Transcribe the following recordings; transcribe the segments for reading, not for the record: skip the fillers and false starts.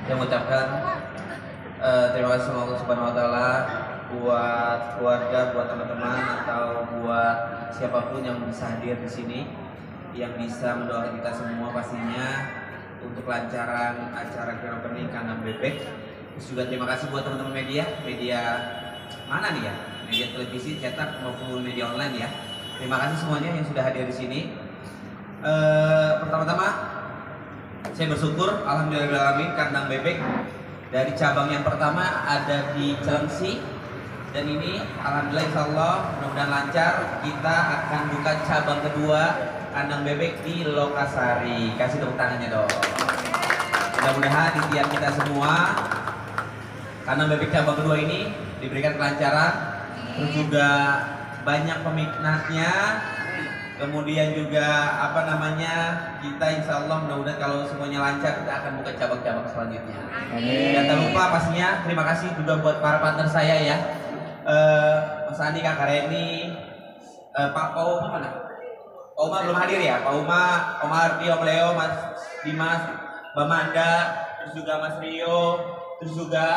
Saya mengucapkan terima kasih sama Allah Subhanahu Wa Taala buat keluarga, buat teman-teman atau buat siapapun yang bisa hadir di sini, yang bisa mendoakan kita semua pastinya untuk kelancaran acara Grand Opening Kandang Bebek. Terus juga terima kasih buat teman-teman media mana nih ya, media televisi, cetak maupun media online ya. Terima kasih semuanya yang sudah hadir di sini. Pertama-tama saya bersyukur alhamdulillah Kandang Bebek dari cabang yang pertama ada di Cilengsi, dan ini alhamdulillah insyaallah mudah-mudahan lancar, kita akan buka cabang kedua Kandang Bebek di Lokasari. Kasih tepuk tangannya dong. Mudah-mudahan impian kita semua Kandang Bebek cabang kedua ini diberikan kelancaran, terus juga banyak peminatnya. Kemudian juga kita insya Allah mudah-mudahan kalau semuanya lancar kita akan buka cabang-cabang selanjutnya. Dan tak lupa pastinya terima kasih juga buat para partner saya ya, Mas Andi, Kak Reni, Pak Oma mana? Oma belum hadir ya, Pak Oma, Om Ardi, Om Leo, Mas Dimas, Mbak Manda, terus juga Mas Rio, terus juga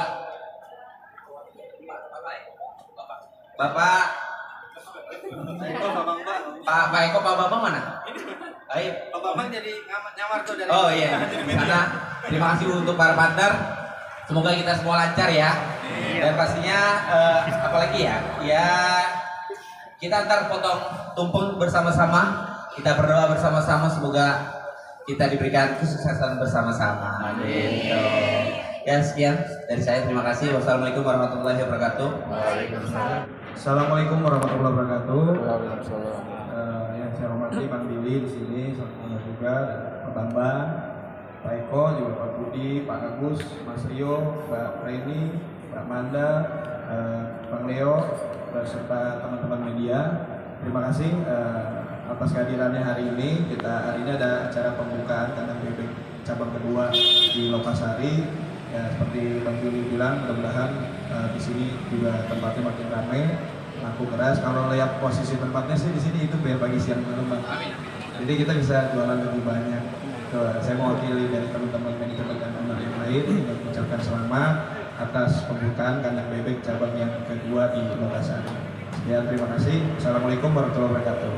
Bapak Pak Eko, Pak Bambang mana? Baik. Pak Bambang jadi nyamar tuh dari. Oh iya. Karena terima kasih untuk para partner. Semoga kita semua lancar ya. Dan pastinya apalagi ya? Ya kita ntar potong tumpeng bersama-sama. Kita berdoa bersama-sama semoga kita diberikan kesuksesan bersama-sama. Amin. Ya sekian dari saya, terima kasih. Wassalamualaikum warahmatullahi wabarakatuh. Waalaikumsalam. Assalamualaikum warahmatullahi wabarakatuh. Waalaikumsalam. Yang saya hormati Bang Billy di sini, sama juga Pak Bambang, Pak Eko, juga Pak Budi, Pak Agus, Mas Rio, Mbak Reni, Mbak Manda, Bang Leo, beserta teman-teman media. Terima kasih atas kehadirannya hari ini. Hari ini ada acara pembukaan Kandang Bebek cabang kedua di Lokasari. Ya, seperti Bang Juli bilang, mudah-mudahan di sini juga tempatnya makin ramai, laku keras. Kalau lihat posisi tempatnya sih di sini itu bagi siang malam, Bang. Jadi kita bisa jualan lebih banyak. Saya mewakili dari teman-teman manajemen dan owner yang lain mengucapkan selamat atas pembukaan Kandang Bebek cabang yang kedua di Lokasari. Ya, terima kasih. Assalamualaikum warahmatullahi wabarakatuh.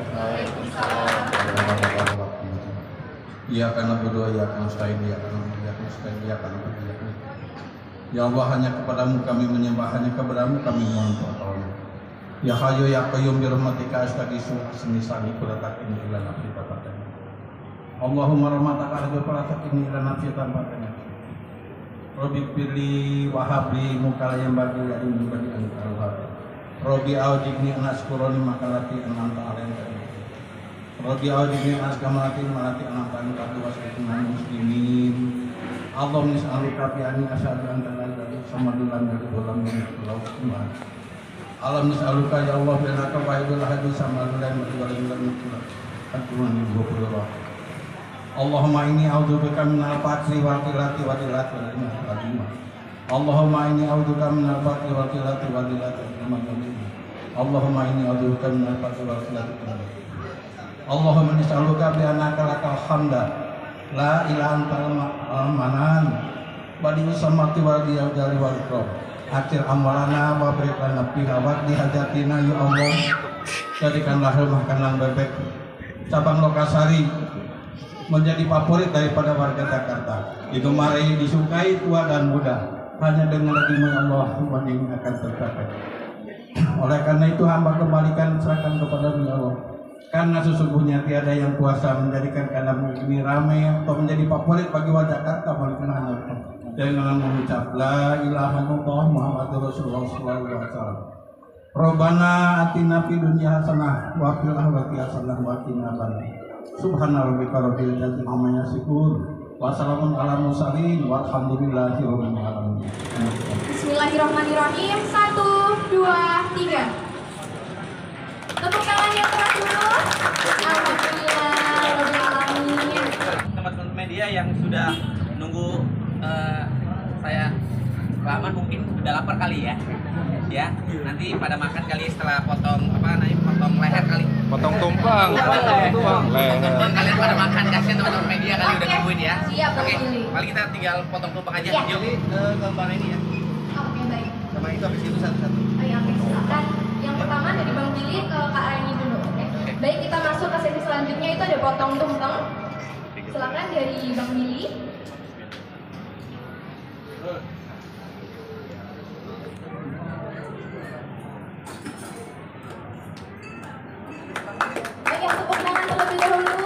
Iya karena berdoa, ya karena stain, ya karena stain, ya karena berdoa. Ya Allah, hanya kepadamu kami menyembah, hanya kepadamu kami mohon pertolongan. Ya Hayyu ya Qayyum bi rahmatika astaghiitsu semisani kuratakin ila nafsi tabatan. Allahumma rahmataka arju kuratakin ila nafsi tabatan. Rabbi pilih wahabli mukal yang bagi ya ini bagi angkal. Rabbi aujibni anaskuroni makalati ananta alen tadi. Rabbi aujibni anaskamalati malati ananta anu wasaitu muslimin. Allah nis'aluka bi anni asyhadu an la ilaha illa samadulan dari ulam min Allah. Allah nis'aluka ya Allah bi annaka wahidul ahad samadulan dari ulam min Allah. Aturan ibu Allah. Allahumma inni a'udzubika min al-faqri wal qillati wa qillati wal ilmi. Allahumma inni a'udzubika min al-faqri wal qillati wa qillati wal ilmi. Allahumma inni a'udzubika min al-faqri wal qillati wal ilmi. Allahumma nis'aluka bi annaka lakal hamda la ilaha illa manan badius samawati wal ardi wal ikram akhir amalana wa barik lana fiha wa di hajatina ya Allah. Jadikanlah rumah Kandang Bebek cabang Lokasari menjadi favorit daripada warga Jakarta, digemari, disukai tua dan muda. Hanya dengan rezeki Allah semua ini akan tercapai. Oleh karena itu hamba kembalikan serahkan kepada-Mu ya Allah. Karena sesungguhnya tiada yang kuasa menjadikan Kandang ini ramai atau menjadi favorit bagi warga Jakarta melainkan hanya dengan mengucap la ilaha illallah Muhammadur Rasulullah sallallahu alaihi wasallam. Rabbana atina fid dunya hasanah wa fil akhirati hasanah wa qina adzabannar. Subhana rabbika rabbil izzati amma yasifun wa salamun alal mursalin walhamdulillahi rabbil alamin. Bismillahirrahmanirrahim. 1, 2, 3. Tepuk tangan yang keras dulu. Alhamdulillah. Teman-teman media yang sudah nunggu saya lama teman-teman mungkin udah lapar kali ya. Ya, nanti pada makan kali setelah potong potong leher kali. Potong tumpang, leher. Kalian pada makan, kasihan teman-teman media kali udah nungguin ya. Siap, Oke, Bang Billy. paling kita tinggal potong tumpang aja. Iya. Yuk. Gambar ini ya. Oke, baik. Sama itu habis itu satu-satu. Oh ya, oke, silakan. Yang pertama dari Bang Billy ke Kak Raini dulu. Oke. Baik, kita masuk ke sesi selanjutnya itu ada potong tumpeng. Silakan dari Bang Billy. Baik, yang tepuk tangan terlebih dahulu.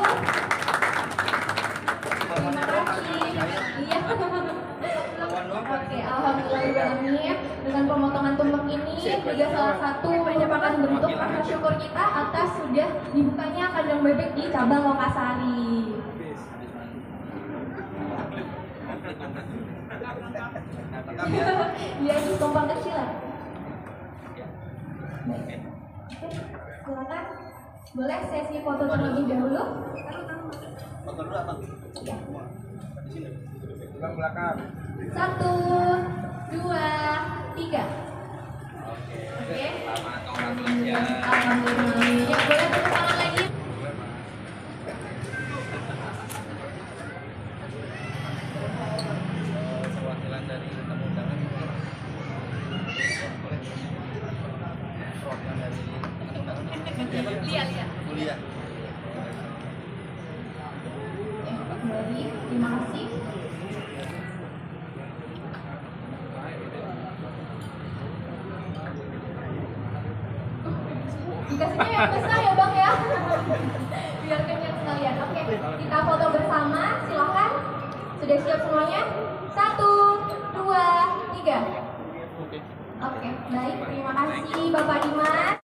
Terima kasih. Iya. Oke, alhamdulillah dengan pemotongan tumpeng ini juga salah satu merupakan bentuk rasa syukur kita atas sudah dibukanya kandang bebek di cabang Lokasari. Iya, di tumpeng kecil lah. Oke, silakan. Boleh sesi foto terlebih dahulu? Foto dulu apa? Iya. Di sini. Belakang. 1, 2, 3. Oke. Selamat congratulations. Alhamdulillah. Ya, boleh tepuk tangan lagi. Perwakilan dari tamu undangan. Boleh. Perwakilan dari Lihat. kuliah. Kembali, terima kasih. Dikasihnya yang besar ya Bang ya. Biar kenyang sekalian. Oke, kita foto bersama. Silakan. Sudah siap semuanya? 1, 2, 3. Oke, baik. Terima kasih Bapak Dimas.